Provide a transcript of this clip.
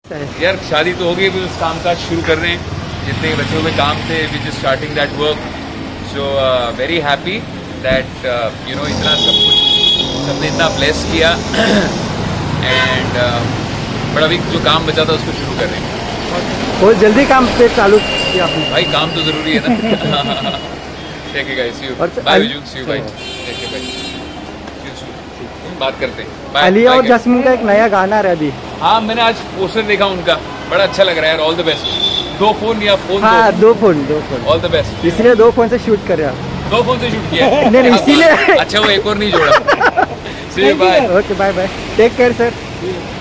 यार शादी तो हो गई, अभी उस काम काज शुरू कर रहे हैं, जितने बचे हुए काम थे we just starting that work. So very happy that you know इतना सब कुछ सबने इतना ब्लेस किया एंड बट अभी जो काम बचा था उसको शुरू कर रहे हैं। बहुत जल्दी काम पे चालू किया आपने। भाई काम तो जरूरी है ना। ठीक है guys, see you bye Viju, see you bye, ठीक है भाई, बात करते हैं। आलिया और जैस्मिन का एक नया गाना है अभी। हाँ मैंने आज पोस्टर देखा उनका, बड़ा अच्छा लग रहा है यार। All the best. 2 फोन या फोन? हाँ, दो फोन। All the best. इसलिए 2 फोन से शूट कर रहा। 2 फोन से शूट किया? नहीं इसीलिए। अच्छा वो एक और नहीं जोड़ा। See you bye. Okay bye bye, take care sir.